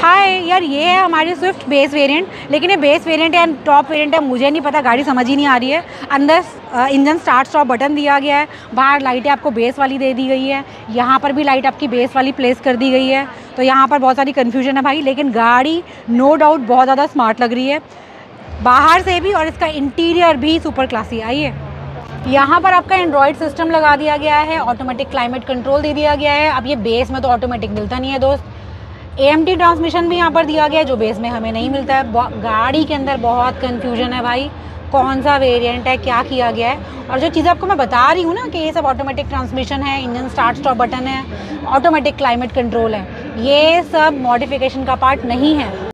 हाय यार, ये है हमारी स्विफ्ट बेस वेरिएंट, लेकिन ये बेस वेरिएंट है टॉप वेरिएंट है मुझे नहीं पता, गाड़ी समझ ही नहीं आ रही है। अंदर इंजन स्टार्ट स्टॉप बटन दिया गया है, बाहर लाइटें आपको बेस वाली दे दी गई है, यहाँ पर भी लाइट आपकी बेस वाली प्लेस कर दी गई है। तो यहाँ पर बहुत सारी कन्फ्यूजन है भाई, लेकिन गाड़ी नो डाउट बहुत ज़्यादा स्मार्ट लग रही है बाहर से भी, और इसका इंटीरियर भी सुपर क्लासी। आइए, यहाँ पर आपका एंड्रॉयड सिस्टम लगा दिया गया है, ऑटोमेटिक क्लाइमेट कंट्रोल दे दिया गया है। अब ये बेस में तो ऑटोमेटिक मिलता नहीं है दोस्त, AMT ट्रांसमिशन भी यहाँ पर दिया गया है जो बेस में हमें नहीं मिलता है। गाड़ी के अंदर बहुत कन्फ्यूजन है भाई, कौन सा वेरिएंट है, क्या किया गया है। और जो चीज़ें आपको मैं बता रही हूँ ना कि ये सब ऑटोमेटिक ट्रांसमिशन है, इंजन स्टार्ट स्टॉप बटन है, ऑटोमेटिक क्लाइमेट कंट्रोल है, ये सब मॉडिफिकेशन का पार्ट नहीं है।